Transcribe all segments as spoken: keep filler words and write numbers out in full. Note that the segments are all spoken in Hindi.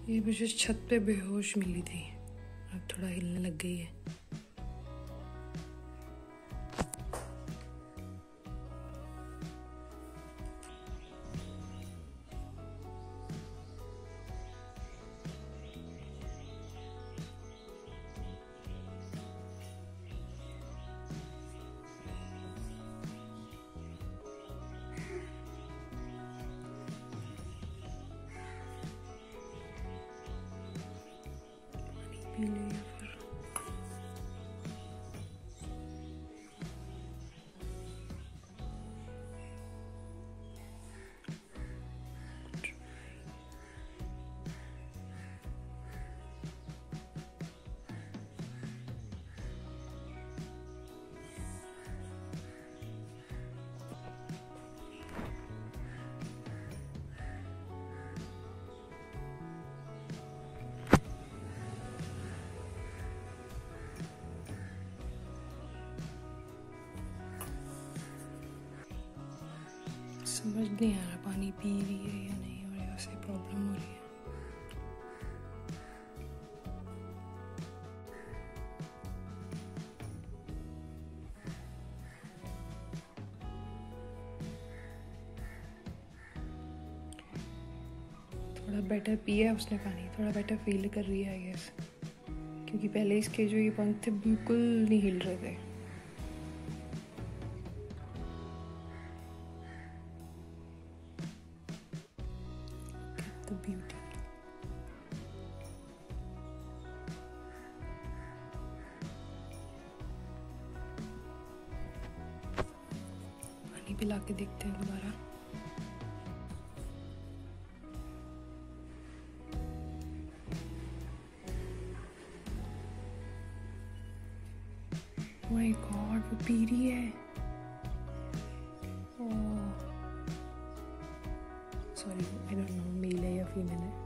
ये मुझे छत पे बेहोश मिली थी, अब थोड़ा हिलने लग गई है। पी ले या फिर समझ नहीं आ रहा पानी पी रही है या नहीं, और वैसे प्रॉब्लम हो रही है। थोड़ा बेटर पिया उसने पानी, थोड़ा बेटर फील कर रही है आई गेस, क्योंकि पहले इसके जो ये पंख थे बिल्कुल नहीं हिल रहे थे। The beauty. पानी पिला के देखते हैं दोबारा। माय गॉड, वो पी रही है। Sorry, I don't know male है या फीमेल है।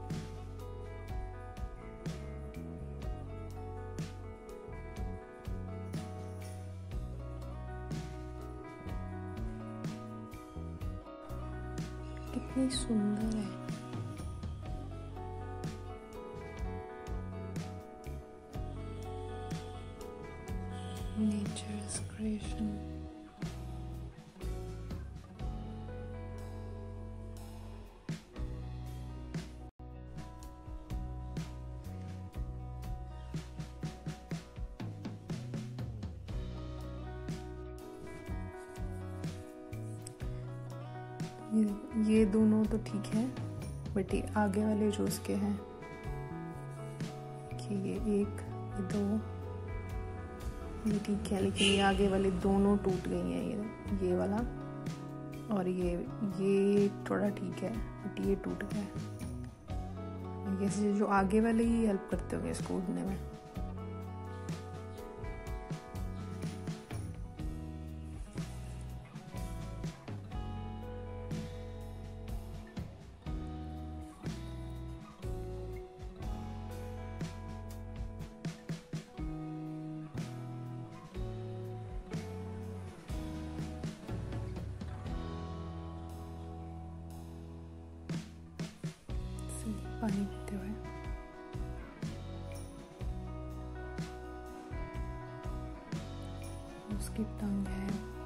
कितनी सुंदर है। Nature's creation. ये ये दोनों तो ठीक है, बट ये आगे वाले जो उसके हैं कि ये एक, ये दो, ये ठीक है, लेकिन ये आगे वाले दोनों टूट गई हैं। ये ये वाला और ये ये थोड़ा ठीक है, बट ये टूट गया। जैसे जो आगे वाले ही हेल्प करते होंगे इसको उड़ने में। पानी पीते हुए उसकी टंग है,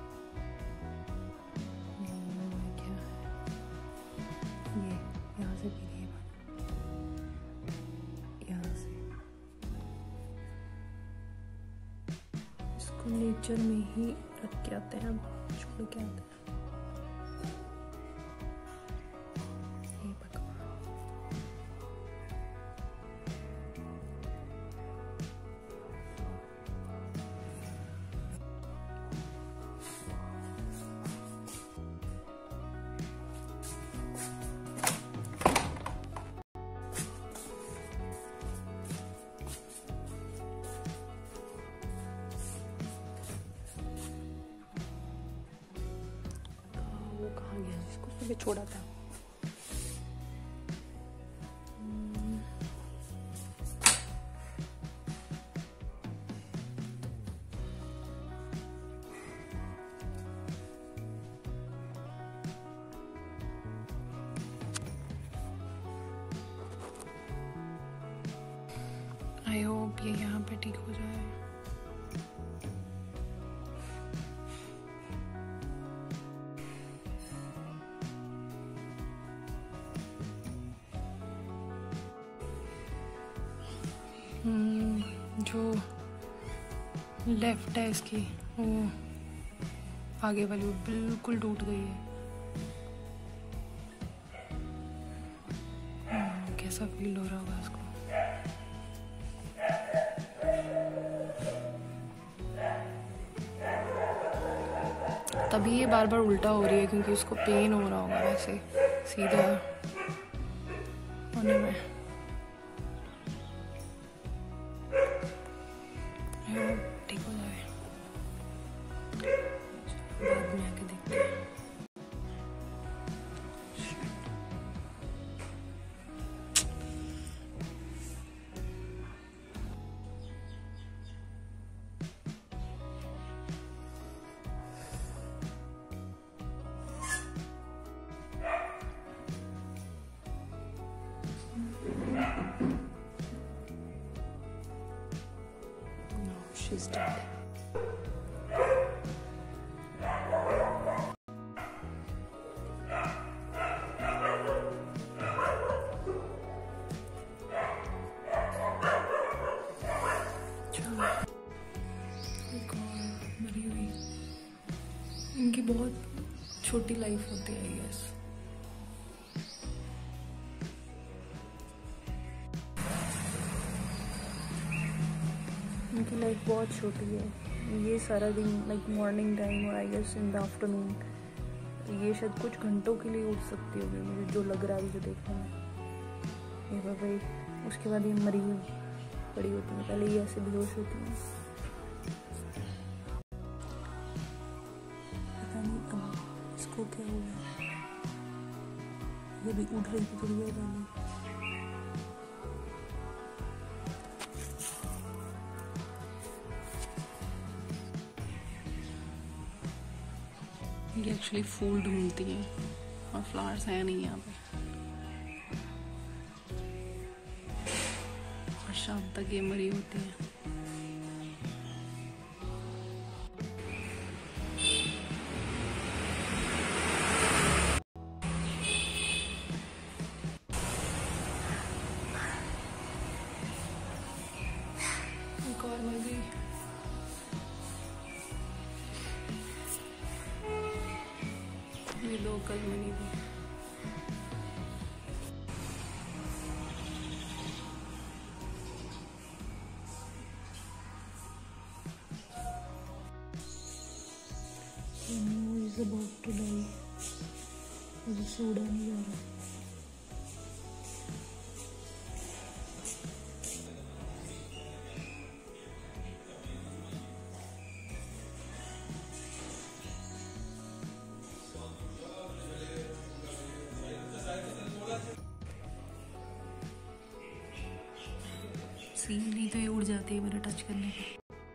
क्या है ये, यहाँ से पी रही है पानी, यहाँ से। इसको नेचर में ही रख के आते हैं, छोड़ के आते हैं। कहाँ गया जिसको सुबह छोड़ा था? आई होप ये यहाँ पे ठीक हो जाए। जो लेफ्ट है इसकी वो आगे वाली वो बिल्कुल टूट गई है। कैसा फील हो रहा होगा इसको। तभी ये बार बार उल्टा हो रही है क्योंकि उसको पेन हो रहा होगा वैसे सीधा होने में। ठीक हो जाए, बाद में आके देखते हैं। She's dead. मरी हुई। इनकी बहुत छोटी लाइफ होती है आई गेस। इनकी लाइफ बहुत छोटी है। ये सारा दिन लाइक मॉर्निंग टाइम और I guess in the afternoon ये शायद कुछ घंटों के लिए उठ सकती होगी, मुझे जो लग रहा है मुझे देखने में। ये भाई उसके बाद ये मरी पड़ी होती है, पहले ये ऐसे बेहोश होती है। पता नहीं अब इसको क्या हुआ। ये भी उठ रही थी थोड़ी देर पहले। ये एक्चुअली फूल ढूंढती हैं और फ्लावर्स हैं नहीं यहाँ पे। और शाम तक ये मरी होती हैं। एक और मर गई। ये दो कल मरी थी। is about to die. मुझे सोड़ा नहीं जा रहा। सी नहीं तो ये उड़ जाती है मेरा टच करने पे।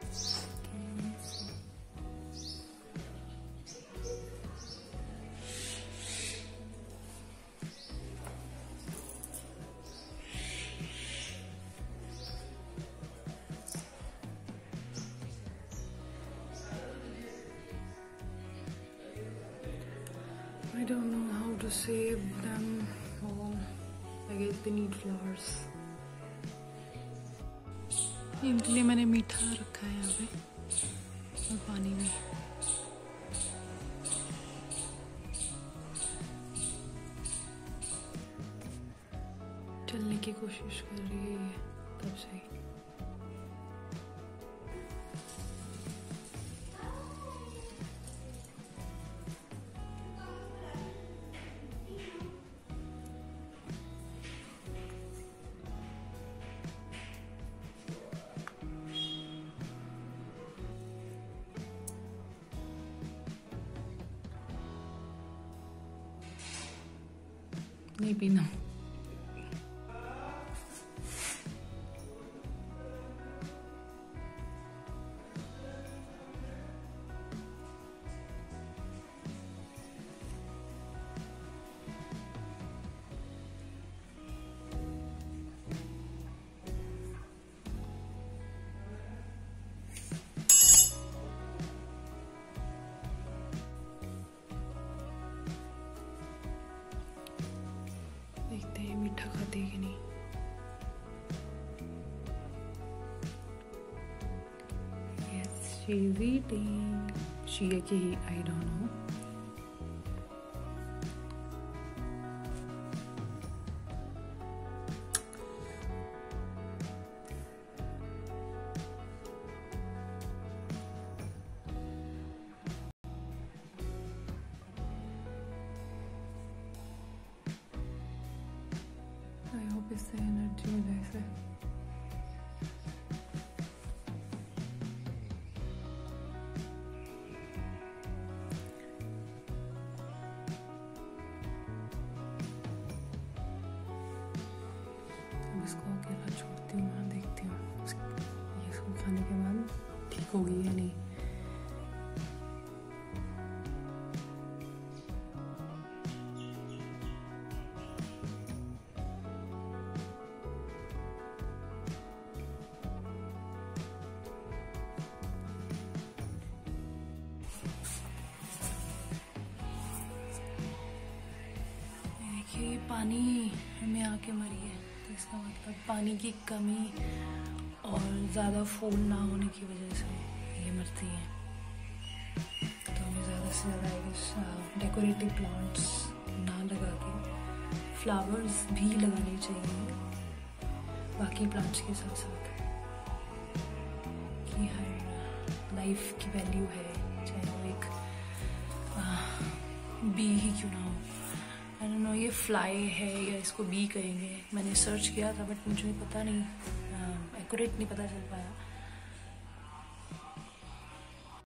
I don't know how to save them all. I guess they need flowers. इनके लिए मैंने मीठा रखा है यहाँ पे और पानी में। चलने की कोशिश कर रही है ये तब से। नहीं पीना। मीठा खाती है कि नहीं। Yes, she's eating. She है कि he, I don't know. I hope इससे एनर्जी हो जाए इसे। अब इसको अकेला छोड़ती हूँ, मैं देखती हूँ ये इसको खाने के बाद ठीक होगी या नहीं। ये पानी में आके मरी है, तो इसका मतलब पानी की कमी और ज़्यादा फूल ना होने की वजह से ये मरती हैं। तो हमें ज़्यादा से ज़्यादा डेकोरेटिव प्लांट्स ना लगा के फ्लावर्स भी लगाने चाहिए बाकी प्लांट्स के साथ साथ, कि हर लाइफ की वैल्यू है, चाहे वो एक बी ही क्यों ना हो। आई डोंट नो ये फ्लाई है या इसको बी कहेंगे, मैंने सर्च किया था बट मुझे पता नहीं, एक्यूरेट नहीं पता चल पाया।